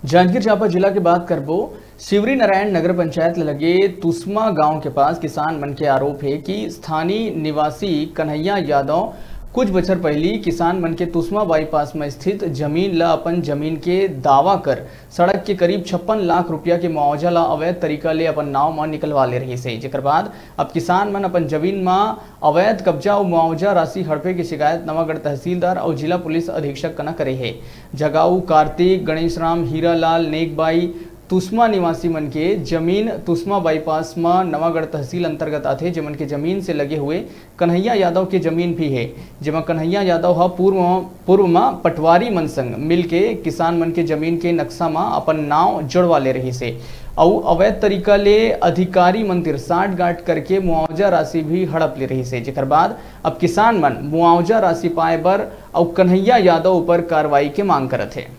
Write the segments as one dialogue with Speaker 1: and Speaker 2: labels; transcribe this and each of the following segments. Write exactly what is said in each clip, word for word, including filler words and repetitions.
Speaker 1: जांजगीर चांपा जिला के बात करबो शिवरी नारायण नगर पंचायत लगे तुस्मा गांव के पास किसान मन के आरोप है कि स्थानीय निवासी कन्हैया यादव कुछ बछर पहली किसान मन के तुस्मा बाईपास में स्थित जमीन ला अपन जमीन के दावा कर सड़क के करीब छप्पन लाख रुपया के मुआवजा ला अवैध तरीका ले अपन नाव में निकलवा ले रही से, जेकर बाद अब किसान मन अपन जमीन में अवैध कब्जा और मुआवजा राशि हड़पे की शिकायत नवागढ़ तहसीलदार और जिला पुलिस अधीक्षक कना करे है। जगाऊ कार्तिक गणेश राम हीरालाल नेकबाई तुस्मा निवासी मन के जमीन तुस्मा बाईपास में नवागढ़ तहसील अंतर्गत आते, जिमन के जमीन से लगे हुए कन्हैया यादव के जमीन भी है, जिमा कन्हैया यादव हा पूर्व पूर्व में पटवारी मन संग मिल के किसान मन के जमीन के नक्शा में अपन नाव जोड़वा ले रही से और अवैध तरीका ले अधिकारी मंदिर साठ गांठ करके मुआवजा राशि भी हड़प ले रही से, जेकर बाद अब किसान मन मुआवजा राशि पाए बर और कन्हैया यादव ऊपर कार्रवाई के मांग करत है।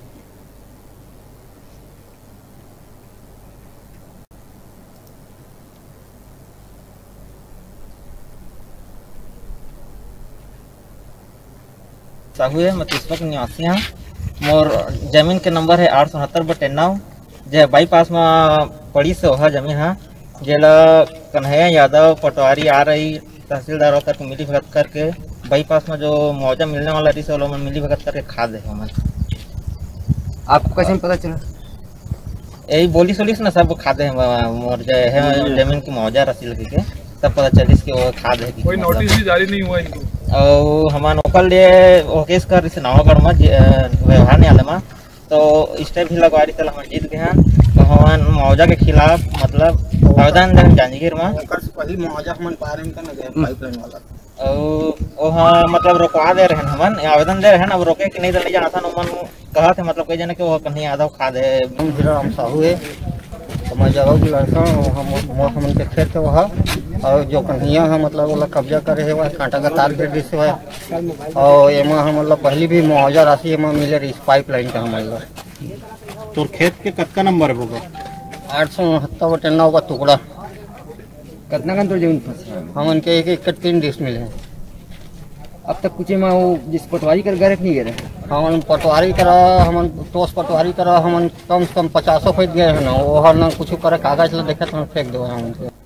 Speaker 2: साहू है, मैं तुस्मा के निवासी हाँ। मोर जमीन के नंबर है आठ सौ उनहत्तर बटे नौ जे बाईपास में पड़ी से वह जमीन हाँ, जेला कन्हैया यादव पटवारी आ रही तहसीलदार होकर के मिली भगत करके बाईपास में जो मुआवजा मिलने वाला रही से वो मिली भगत करके खा दे हमन।
Speaker 3: आपको कैसे पता चला?
Speaker 2: यही बोली सोली से ना सब खा दे मोर जो है जमीन की मुआवजा राशि लगे के तब पता चलिस कि वो खाद है।
Speaker 4: कोई नोटिस भी जारी नहीं हुआ इनको
Speaker 2: और हमारे ओकर लिए वो केस कर रही नवागढ़ में व्यवहार न्यायालय में, तो स्टे भी लगवा रही हम जीत गए हैं। तो हम मुआवजा के खिलाफ मतलब आवेदन दें जांजगीर में
Speaker 3: पहले मुआवजा हमन पा रहे हैं पाइपलाइन वाला
Speaker 2: और वो हाँ मतलब रोकवा दे रहे हैं हमन आवेदन दे रहे हैं। अब रोके कि नहीं दे जाता उमन कहा थे मतलब कई जने कि वो कहीं यादव खाद है।
Speaker 3: हम साहू है मैं जगह की लड़का हम हमन के खेत वहाँ और जो कन्हैया है मतलब वो कब्जा करे है वह कांटा का तार गिर से है और एमा हम मतलब पहले भी मुआवजा राशि एमा मिले रही पाइपलाइन का हमारे।
Speaker 5: तो खेत के कत्का नंबर होगा?
Speaker 3: आठ सौ उनहत्तर बटे नौ का टुकड़ा।
Speaker 6: कितना का तो जमीन फंसा?
Speaker 3: हमन के एक एक तीन डिस मिले हैं।
Speaker 6: अब तक कुछ में वो जिस पटवारी कर गए नहीं गए
Speaker 3: हमन पटवारी करा हमन टोस पटवारी करा हमन कम से कम पचासों फैट गए हैं ना वो हर ना कुछ करे कागज ला देखे तो फेंक दो हमन।